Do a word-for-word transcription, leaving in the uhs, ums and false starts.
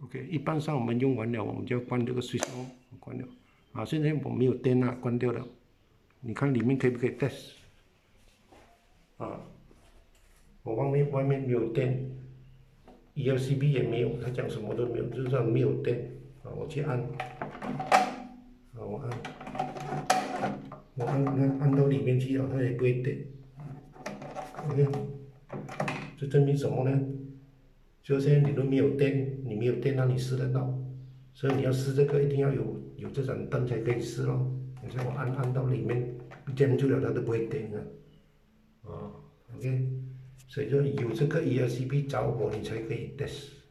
OK， 一般上我们用完了，我们就要关这个 switch on， 关了。啊，现在我没有电了，关掉了。你看里面可以不可以 test？ 啊，我外面外面没有电 ，E L C B 也没有，它讲什么都没有，就是说没有电。啊，我去按，啊，我按，我按按按到里面去了，它也不会电。OK， 这证明什么呢？就现在你都没有电，你没有电让你试得到，所以你要试这个一定要有有这盏灯才可以试咯。你像我按按到里面电住了，它都不会电的。啊 ，OK， 所以说有这个 E L C B 着火你才可以 test。